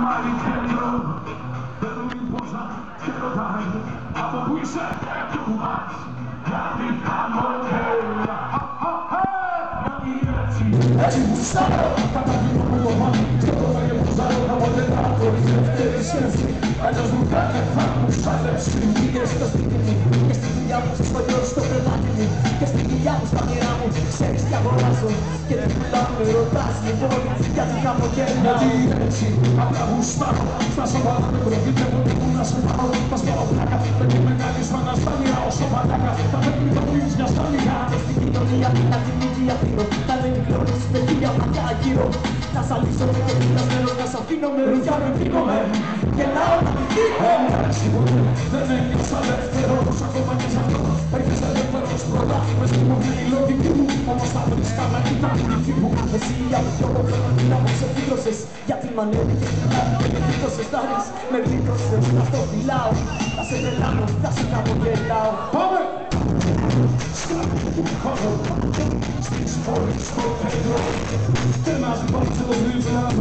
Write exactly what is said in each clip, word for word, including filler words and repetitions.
πάλι κέντρο. Παίρνει πόσα και ρωτάει από πού είσαι και πού πας. Γιατί χαμογέλα. Γιατί έτσι, έτσι μου στάρω. Καταγγείλω μου το μάτι, σκέφτομαι και που ζάρω. Κάποτε τα χωρίς δεύτερη σχέση. Αλλιώς μου κάνει θα μου σάλεψει. Πήγες στο σπίτι μου και στη δουλειά μου, στο γιο στο κρεβάτι μου και στη δουλειά μου, στα μοιρά μου. Ξέρεις τι αγοράζω και τι πουλάω, με ρωτάς λοιπόν γιατί χαμογέλα. Γιατί έτσι απλά γουστάρω. Στα σοβαρά με προβείτε μου και πού να σε πάω. Τα σπάω πλάκα, παίρνει μεγάλη σφάνα στα μοιρά όσο μαλάκα. Τα παίρνει το πίνεις μια στάλια. Και στην κοινωνία να την ίδια αφήνω. Θα δεν κλώνεις παιδιά μακιά γύρω. Να σ' αλύσω με το πειρασμένο, να σ' αφήνω με ρουφιά με πίνομαι. Γελάω να μην φύγω. Εντάξει ποτέ δεν ένιωσα ελεύθερος. Ακόμα και σ' αυτό έρχεσαι ελεύθερος. Προλάβει μες στη μορφή η λογική μου. Όμως θα βρίσκα να ήταν η νυχή μου. Εσύ από πιο να μου ξεφύγωσες. Γιατί μ' ανέβηκες και με φύγωσες. Θα ρίξ με πλήτωσες, να στο φυλάω. Θα σε τρελάνω, θα σε χαμογελάω. Πάμε! Σκάτω του χώρου στις πόλεις στο κέντρο και ένας μπάτσος δίπλα μου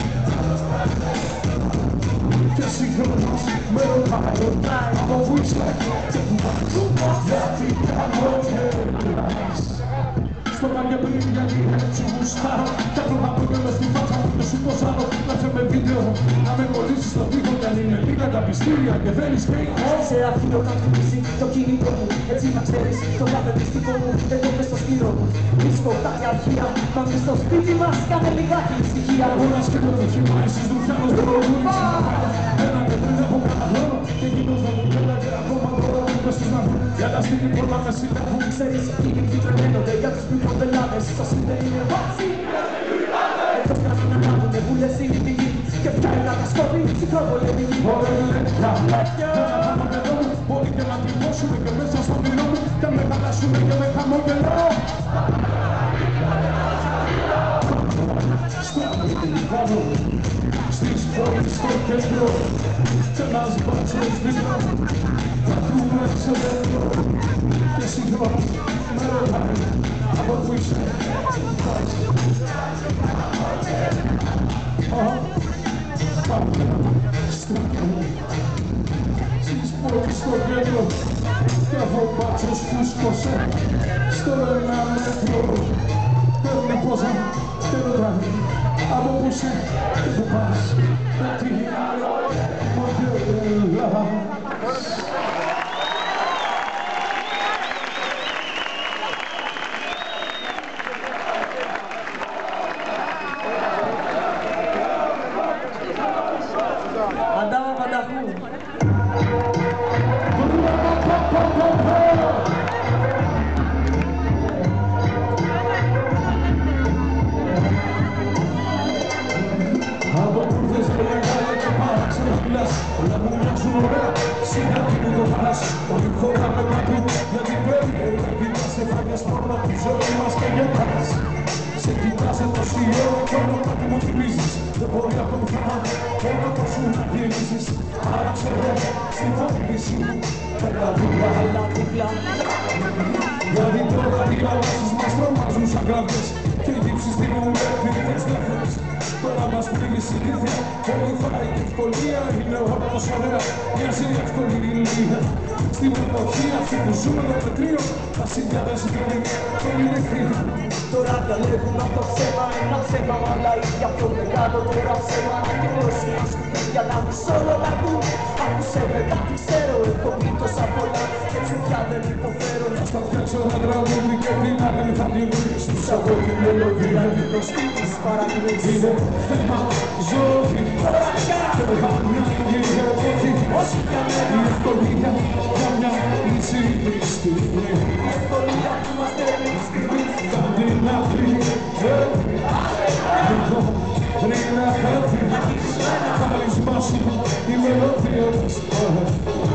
και συγχρόνως με ρωτάει από πού είσαι και πού πας. Γιατί χαμογελάς. Στο πάνε πριν γιατί έτσι γουστάρω. Κι άτομα που είμαι μες στη φάτσα μου και σου ποζάρω. Να σε με βίντεο, να με κολλήσεις στον τοίχο κι αν είναι λίγα τα πιστήρια και θέλεις και σε αφήνω να χτυπήσει το κινητό μου. Έτσι να ξέρεις το κάθε μυστικό μου. Εγώ μες στο σπίρο μου βρίσκω κάτι αρχεία. Μα μες στο σπίτι μας κάνε λιγάκι ησυχία. Αγώνας και το δοκιμά, εσείς Ρουφιάνος προλογούνεις. Ένα και πριν από κάνα χρόνο και εκείνος δεν μου πέταγε ακόμα τώρα που πες τους να βρουν. Για τα στιγμή πολλά με συλλάβουν. Ξέρεις εκείνοι που τρελαίνονται για τους μικροπελάτες. Σας είναι είναι βάτσι. Εκτός να μην ανάβουνε βούλες οι λυπικοί και φτιάχνουν να τα σκόπει ψυχροπολεμικοί. Ωραία, καλά, για να πάμε εδώ μου. Μπορεί και να τρυπώσουμε και μέσα στο μυρό μου και με χαλάσουμε και με χαμογελάω. Στο αμυντικό στις πόλεις στο κέντρο κι ένας μπάτσος δίπλα θα βρούμε ξεδέντρο και συγχρόνως με ρωτάει από πού είσαι και πού πας. Πάμε στο κέντρο στις πόλεις στο κέντρο κι αφού ο μπάτσος φούσκωσε στο ένα μέτρο παίρνει πόσα και ρωτάει από πού είσαι και πού πας. Γιατί χαμογελάς. Αντάμα πανταχού. Από κούρδες και μεγάλα και παράξενα φυλάς όλα μου μοιάζουν ωραία, σιγά τι μου το φας. Όλη χώρα με παντού, γιατί πρέπει να σε φάγες πρώτα τη ζωή μας και γελάς. Σε κοιτάζε τόση ώρα κι όλο κάτι μου θυμίζεις. Δεν μπορεί από το θέμα, όλο το σου να γυρίσεις. Άρα ξέρω, στην φοβήση μου, πέρα δίπλα, Αλλά δίπλα. γιατί τώρα οι γαλάζεις μας τρομάζουν σαν γράβδες και οι τύψεις τιμούν επίτηδες λάθος. Τώρα μας πλήγει συνήθεια, βοηθάει η ευκολία, είναι όμως ωραία, μοιάζει εύκολη ηλία. Στην εποχή αυτή που ζούμε το πετρίο, τα συνδυάζει και είναι κρύο. Τώρα διαλέγουν από το ψέμα, ένα ψέμα αλλά ίδια πιο μεγάλο τώρα ψέμα. Να καιρώσει να σκουπίδια να μου σ' να ακούν. Άκουσε με κάτι ξέρω, έχω μύτος απ' όλα και έτσι πια δεν υποφέρω. Να στα φτιάξω ένα τραγούδι και την άλλη θα την βρεις. Τους αγώ τη μελωδία και το σπίτι της παρακολουθείς. είναι θέμα ζωή και χαμιά η εποχή. Όσοι κι αν Η ευκολία για μια ήσυχη στιγμή. η ευκολία που μας δένει τη στιγμή. Κάτι να βρει, εδώ πριν να χαθεί. Θα ρισμάσει η μελωδία της τώρα.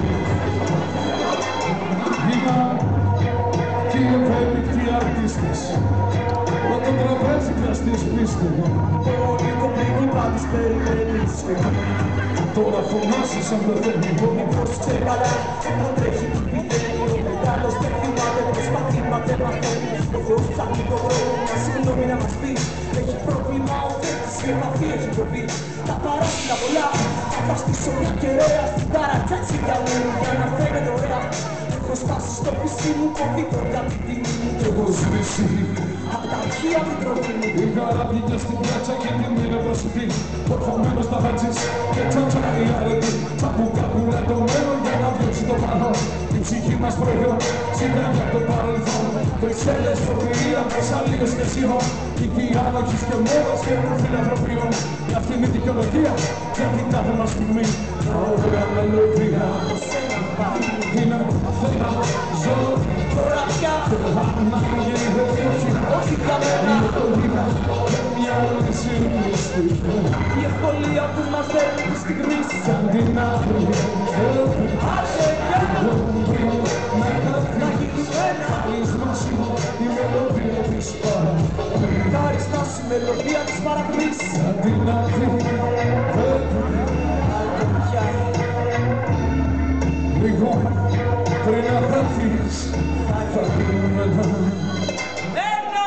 Γίγα και οι ευέλικτοι αρτίστες με το τραπέζι πιαστής πίστευα. Όλοι το πρίγκιπα της περιμένεις. Τώρα φωνάσεις σαν πεθαίνει. Μήπως ξεγαλά, θα τρέχει την πηγαίνει. Ο μεγάλος δεν θυμάται, προσπαθεί μα δεν μαθαίνει. Ο Θεός ψάχνει το δρόμο μας, συγγνώμη να μας πει. Έχει πρόβλημα ο Θεός και μαθή έχει προβεί. Τα παράθυρα πολλά. Θα στήσω μια κεραία στην ταρατσάτσια μου για να φαίνεται ωραία. Έχω σπάσει στο πισί μου κοβίτο για την τιμή μου. Κι εγώ σβήσει απ' τα αρχεία την τροφή μου. η χαρά βγήκε στην πλάτσα και την είναι προσιτή. Πορφωμένος τα βάτσις και τσάντσα η αρετή. Τσαπούκα πουλά το μέλλον για να διώξει το πάνω. Η ψυχή μας προϊόν συντάγει απ' το παρελθόν. Βρυξέλλες, σοφρία, Θεσσαλίας και Σιών. Οίκοι άνοχης και μόδας και φιλανθρωπιών. Μια αυτή είναι η δικαιολογία για την κάθε μας στιγμή. Τα ωραία μελωδία είναι θέα ζω. Τώρα πια Να γίνεται όχι, όχι καμένα. είναι το λίγα και μια άλλη συνιστή. Η ευκολία που μας δέρνει τη στιγμή. Σαν την άκρη Άσε πια να χαθεί να γίνουμε ένα. χάρισμα σου η μελωδία της παρακμής. Χάρισμα σου η μελωδία της παρακμής. Σαν την άκρη Αλήθεια. λίγο πριν να χαθείς θα δούμε ένα. Ένα!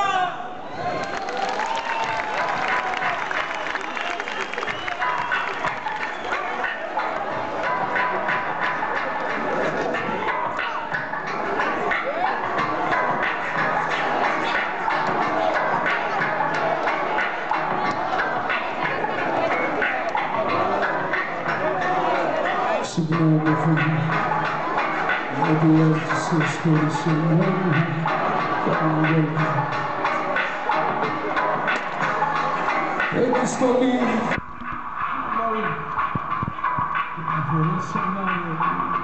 Συγγνώμη φίλοι, γιατί έρχεσες χωρίς εμένα καμία. Επιστολή χωρίς εμένα.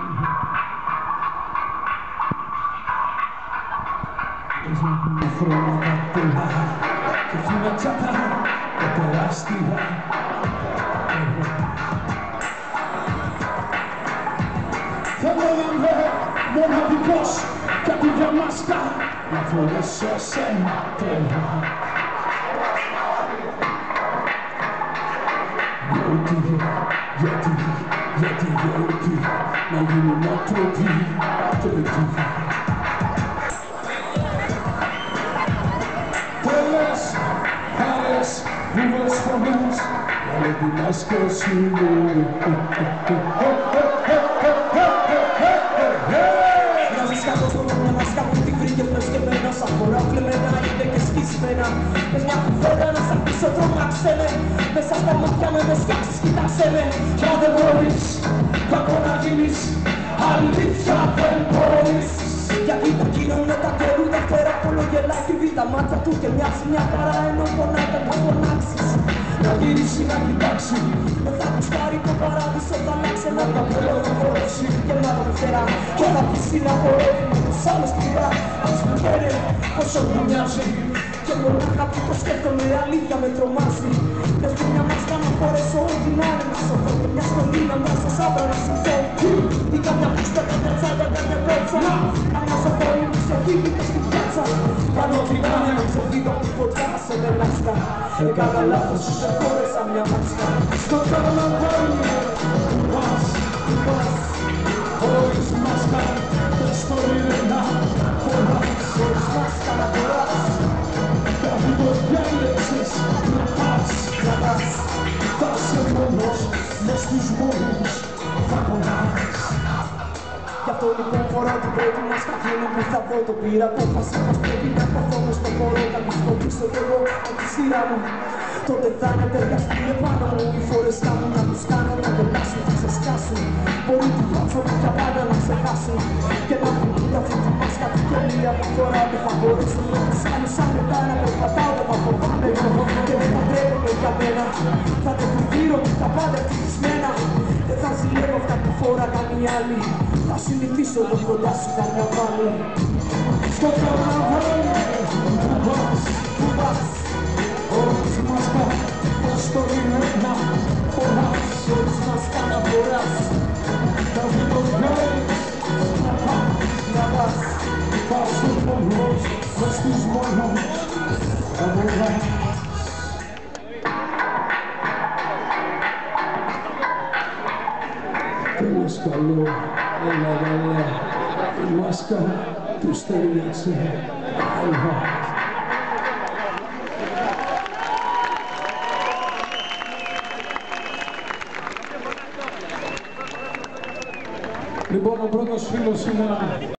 Πες να πούμε χρόνια πολλά και φύγα τσάτα και τεράστια. Θέλω να είμαι μοναδικός κι απ' τη μάσκα να φορέσω σένα τρέλα. Γιατί, γιατί, γιατί, γιατί να γίνω να τροπή τροπή. Τρελές, χάρες, βουβές φωνές όλη τη μάσκα σου Σαν φορά κλεμμένα είναι και σκισμένα. Με μια κουβέντα να σ' ακούσω τρομάξε με. Μέσα στα μάτια με με σκιάξεις κοιτάξε με. Μα δεν μπορείς, κακό να γίνεις, αλήθεια δεν μπορείς. Γιατί τα κοινό με τα καιρού τα φέρα κολογελάει κρυβεί τα μάτια του και μοιάζει μια χαρά ενώ πονάει δεν θα φωνάξεις. Να γυρίσει να κοιτάξει, Δεν θα τους πάρει το παράδεισο θα αλλάξει ένα καπέλο να φορέσει και να το φτερά. Και θα πεις είναι απορρεύει με τους άλλους πειρά. Ας μου λένε πόσο μου μοιάζει. Και μονάχα που το σκέφτομαι αλήθεια με τρομάζει. Πέφτει μια μάσκα να φορέσω ό,τι να είναι να σωθώ. Και μια στολή να μοιάζω σάβρα να σου πω. Ή κάποια πούστα, κάποια τσάντα, κάποια πέτσα. Να μοιάζω πόλη μου σε φύγει και στην πιάτσα. Κάνω ό,τι να είναι να ξεφύγω από τη φωτιά σε μελάσκα. Έκανα λάθος, σε φόρεσα μια μάσκα. στο καρναβάλι πας, πας, χωρίς μάσκα, πες το είναι να φοράς. Χωρίς μάσκα να φοράς. Κάτι το διάλεξες να πας, Να πας. θα είσαι μόνος, μες στους μόνους θα πονάς. Γι' αυτό λοιπόν φοράω την πρώτη μάσκα εκείνη που θα δω το πήρα. Απόφαση πως πρέπει να καθώ μες στο χώρο. Θα τους το πίσω κι εγώ από τη σειρά μου. Τότε θα είναι ταιριαστεί επάνω μου. Οι φορές κάμουν να τους κάνω να γελάσουν, θα ξεσκάσουν. Μπορεί την πλάτσα μου για πάντα να ξεχάσουν. Και να βγουν αυτή τη μάσκα την κελία που φοράω. Δεν θα μπορέσουν με τους άλλους σαν μετά να περπατάω. Δεν θα φοβάμαι και δεν θα τρέπομαι για μένα. Θα τρέχουν γύρω μου τα πάντα ευτυχισμένα. Δεν θα ζηλεύω αυτά που φόραγαν οι άλλοι. Θα συνηθίσω εδώ κοντά σου καρναβάλι. Στο καρναβάλι που πας, Πού πας, χωρίς μάσκα, πες το είναι να φοράς. χωρίς μάσκα να φοράς. Κάτι το διάλεξες να πας, Να πας, θα είσαι μόνος, μες στους μόνους θα πονάς. Τέλος καλό, έλα καλά, η μάσκα τους ταιριάξε, έλα. Λοιπόν, ο πρώτος φίλος σήμερα